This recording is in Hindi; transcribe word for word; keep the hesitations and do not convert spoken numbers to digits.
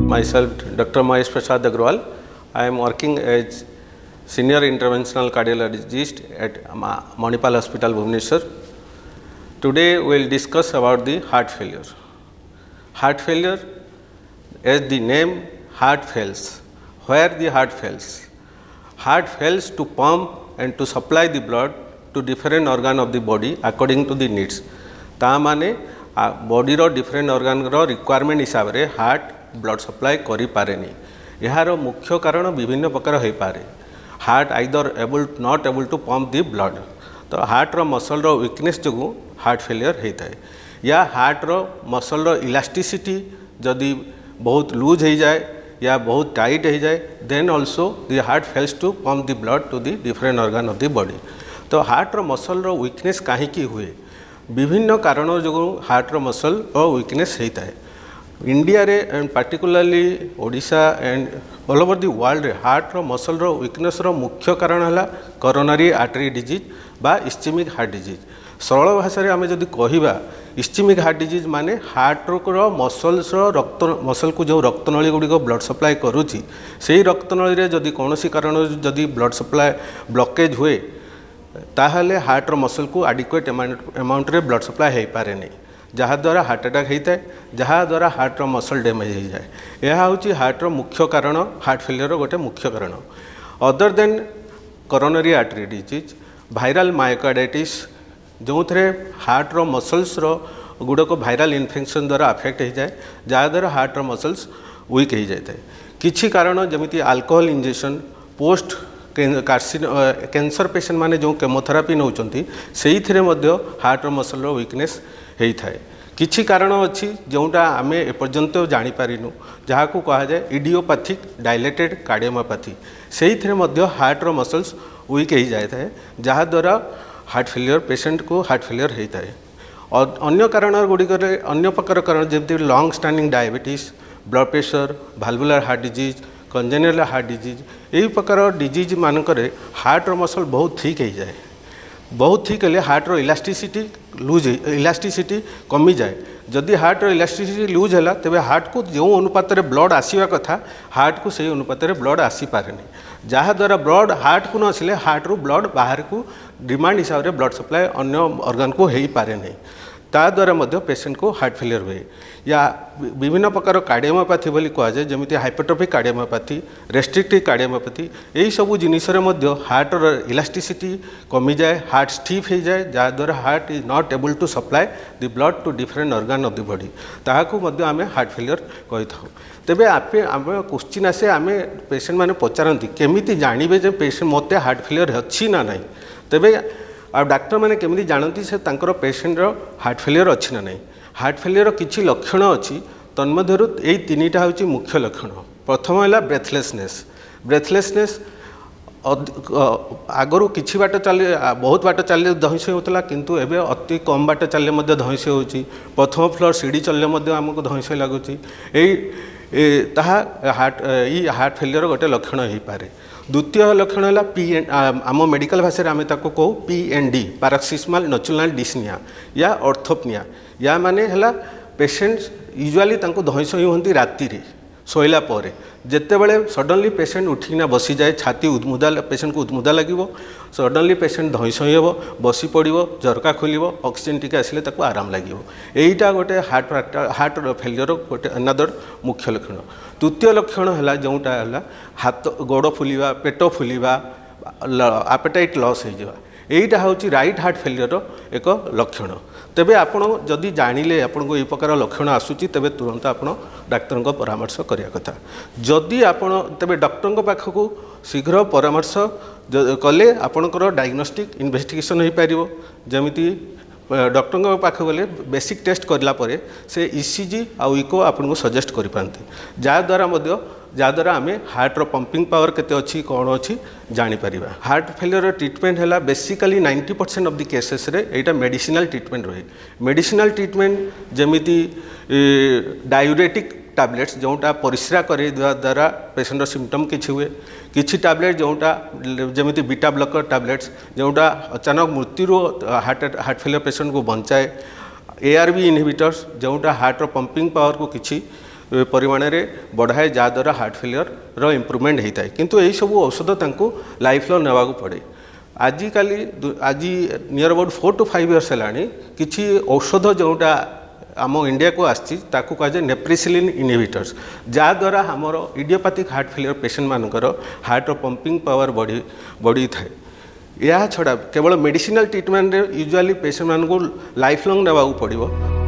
Myself, Doctor Mahesh Prasad Agrawal. I am working as Senior Interventional Cardiologist at Manipal Hospital, Bhubaneswar. Today we will discuss about the heart failure. Heart failure, as the name, heart fails. Where the heart fails? Heart fails to pump and to supply the blood to different organ of the body according to the needs. ता माने बॉडी रो डिफरेंट ऑर्गन रो रिक्वायरमेंट हिसाब रे हार्ट ब्लड सप्लाई करि पारेनी। यार मुख्य कारण विभिन्न प्रकार हो पारे। Heart either able not able to pump the blood, तो हार्ट रो मसल रो वीकनेस जो हार्ट फेलियर होता है, या हार्ट रो मसल रो इलास्टिसिटी जदि बहुत लूज हो जाए या बहुत टाइट हो जाए, then also the heart fails to pump the blood to the different organ of the body. तो हार्ट रो मसल रो वीकनेस कहीं हुए, विभिन्न कारणों जो हार्ट रो मसल और वीकनेस होता है। इंडिया रे and particularly Odisha and all over the world रे हार्ट रो मसल रो वीकनेस रो मुख्य कारण है कोरोनरी आर्टरी डिजीज बा इस्चेमिक हार्ट डिजीज। सरल भाषा रे आमे जदि कहिबा इस्चेमिक हार्ट डिजीज माने हार्ट रो मसल्स रो रक्त मसल को जो रक्तनली गुडी को ब्लड सप्लाई करूची, सेही रक्तनली रे जदि कोनोसी कारण जदि ब्लड सप्लाई ब्लॉकेज हुए ताहले हार्ट रो मसल को एडिक्वेट अमाउंट रे ब्लड सप्लाई हो पारे नहीं, जहाँ द्वारा हार्ट अटैक होता है, जहाँ द्वारा हार्ट रो मसल डैमेज हो जाए। यह हूँ हार्ट रो मुख्य कारण, हार्ट फेलियर गोटे मुख्य कारण। Other than coronary artery disease, viral myocarditis जो थे हार्ट रो मसल्स रो गुड़क वायरल इन्फेक्शन द्वारा अफेक्ट हो जाए, जहाँ द्वारा हार्ट रो मसल्स वीक हो जाए। किछि कारण जमिति अल्कोहल इंजेक्शन, पोस्ट कार्सिन कैंसर पेशेंट माने जो केमोथेरापी नौचंती सेही थिरे मध्य हार्ट रो मसल रो वीकनेस होता है। किछि कारण अच्छी जोटा आमे एपर्यंत जानी पारिनु, जहाँ को कहा जाए इडियोपैथिक डायलेटेड कार्डियोमायोपैथी, सेही थिरे मध्य हार्ट रो मसल्स वीक हो जाता है, जहाँ द्वारा हार्ट फेलियर पेशेंट को हार्ट फेलियर होता है। और अन्य कारण गुड़िक अन्य प्रकार कारण जमी long standing diabetes, blood pressure, valvular heart disease, congenital heart disease, यही प्रकार डिजीज मानक हार्ट रो मसल बहुत थिक हो जाए। बहुत थिक हेले हार्ट रो इलास्टिसिटी लूज इलास्टिसिटी कमी जाए। जदि हार्ट रो इलास्टिसिटी लूज है तेबे हार्ट को जो अनुपात रे ब्लड आसीवा कथा हार्ट को सही अनुपात रे ब्लड आसी पारे नहीं, जहाँ द्वारा ब्लड हार्ट को न आसिले हार्ट रू ब्लड बाहर को डिमांड हिसाब से ब्लड सप्लाई अन्य ऑर्गन को हो पारे नहीं, ता द्वारा मध्य पेशेंट को हार्ट फेलियर हुए। या विभिन्न प्रकार कार्डियोमायोपैथी बोली कह जाए, जमीती हाइपरट्रोफिक कार्डियोमायोपैथी, रेस्ट्रिक्टिव कार्डियोमायोपैथी, यही सब जिनिस हार्ट रो इलास्टिसिटी कमी जाए, हार्ट स्टिफ हो जाए, जहाँ द्वारा heart is not able to supply the blood to different organ of the body, ताहाकू मध्य आमे हार्ट फेलियर कही था। तेबे आपे आम क्वेश्चन आसे आमे पेशेंट माने पचारती केमिति जानवे जे पेशेंट मते हार्ट फेलियर अच्छी ना नहीं, तेबे आ डाक्टर मैंने केमिति जानती से तांकर पेशेंट रो हार्ट फेलियर अच्छी ना नहीं। हार्ट फेलियर किछि लक्षण अच्छी, तन्मध्यरु एई तीनिटा होची मुख्य लक्षण। प्रथम है ब्रेथलेसनेस। ब्रेथलेसनेस आगरू किछि बाट चले बहुत बाट चले धइसे होतला, किंतु एबे अति कम बाट चले मध्य धइसे होची। प्रथम फ्लोर सीढ़ी चलले मध्य हमको धइसे लागुची। एई ताहा हार्ट ई हार्ट फेलियर गोटे लक्षण हो पारे। द्वितीय लक्षण है पी एन आम मेडिकल भाषा आम ताको कहू पी एन डी, पैराक्सिस्मल नोचुरल डिस्निया या ऑर्थोपनिया। या माने हला पेशेंट यूजुअली तांको धइस ही होती राति रे शोला पर, जिते बड़े सडनली पेशेंट उठिना बसी जाए, छाती उद्मुदा पेशेंट को उद्मुदा लगे, सडनली पेशेंट धइस ही हे, बसी पड़ो, झरका खोल, ऑक्सीजन टिके आसिले ताको आराम लगे। यहीटा गोटे हार्ट हार्ट फेलियर गोटे अनादर मुख्य लक्षण। तृतीय लक्षण है जोटा है हाथ गोड़ फुलिवा, पेट फुलिवा, आपेटाइट लॉस हो, यहीटा हूँ राइट हार्ट फेलियर एक लक्षण। तेबे आपण जदि जानिले आपन को ये प्रकार लक्षण आसूची, तेबे तुरंत आपण डाक्टर को परामर्श करिया कथा। जदि आपण तेबे डॉक्टर पाखक शीघ्र परामर्श कले आपणकर डायग्नोस्टिक इन्वेस्टिगेशन हो पारिबो। जमिति डॉक्टर पाख गले बेसिक टेस्ट करला परे से ईसीजी आउ इको आपन को सजेस्ट करि पारते, जहाँ द्वारा मध्य जहाँ द्वारा आम हार्ट रो पंपिंग पावर केते अच्छी कौन अच्छी जानी परिबा। हार्ट फेलियर ट्रीटमेंट है basically ninety percent of the cases रे एटा मेडिसिनल ट्रीटमेंट रहे। मेडिसिनल ट्रीटमेंट जमिति डायूरेटिक टैबलेट्स जोटा परिस्रा करे द्वारा पेशेंट सिम्पटम किछि हुए, किछि टैबलेट जोटा जमिति बीटा ब्लॉकर टैबलेट्स जोटा अचानक मृत्यु हार्ट हार्ट फेलियर पेशेंट को बचाए, एआरबी इनहिबिटर्स जोटा हार्ट रो पंपिंग पावर को किछि परिमाण रे बढ़ाए जहाद्वारा हार्ट फेलियर रो इम्प्रूवमेंट होता है किंतु यही सब औषध तांको लाइफ लॉन्ग नेवा पड़े। आजिकाली आज near about four to five years है किसी औषध जोटा आम इंडिया को आसी कहुए नेप्रिसिलिन इनहिबिटर्स जहाद्वारा आमर इडियोपैथिक हार्ट फेलियर पेशेंट मानकर हार्ट पंपिंग पावर बढ़ी बढ़ी थाए। यह छड़ा केवल मेडिसिनल ट्रीटमेंट यूजुअली पेशेंट मान को लाइफ लॉन्ग नेवा पड़ो।